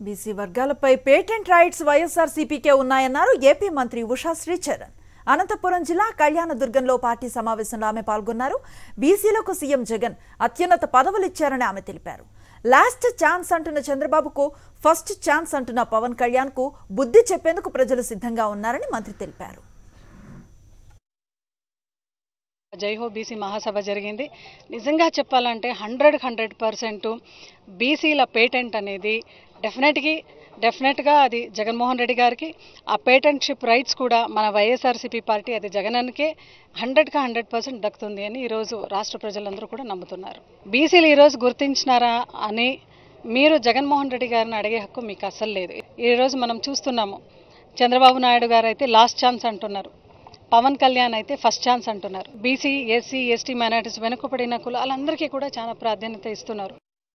BC వర్గాలపై patent rights వైఎస్ఆర్సీపీకే ఉన్నాయన్నారు ఏపీ మంత్రి ఉషా శ్రీచరణ్. అనంతపురం జిల్లా కళ్యాణదుర్గంలో పార్టీ సమావేశంలో ఆమె పాల్గొన్నారు. బీసీలకు సీఎం జగన్ అత్యున్నత పదవులు ఇచ్చారని ఆమె తెలిపారు. లాస్ట్ ఛాన్స్ అంటున్న చంద్రబాబుకు ఫస్ట్ ఛాన్స్ అంటున్న పవన్ కళ్యాణ్కు బుద్ధి చెప్పేందుకు ప్రజలు సిద్ధంగా ఉన్నారని మంత్రి తెలిపారు. జై హో బీసీ మహాసభ జరిగింది. నిజంగా చెప్పాలంటే 100% బీసీల పేటెంట్ అనేది డెఫినెట్గా అది జగన్మోహన్ రెడ్డి గారికి, ఆ పేటెంట్షిప్ రైట్స్ కూడా మన వైఎస్ఆర్సీపీ పార్టీ అది జగనన్కే 100% దక్కుతుంది అని ఈరోజు రాష్ట్ర ప్రజలందరూ కూడా నమ్ముతున్నారు. బీసీలు ఈరోజు గుర్తించినారా అని మీరు జగన్మోహన్ రెడ్డి గారిని అడిగే హక్కు మీకు అస్సలు లేదు. ఈరోజు మనం చూస్తున్నాము, చంద్రబాబు నాయుడు గారు అయితే లాస్ట్ ఛాన్స్ అంటున్నారు, పవన్ కళ్యాణ్ అయితే ఫస్ట్ ఛాన్స్ అంటున్నారు. బీసీ, ఎస్సీ, ఎస్టీ మైనారిటీస్, వెనుకబడిన కులాలందరికీ కూడా చాలా ప్రాధాన్యత ఇస్తున్నారు.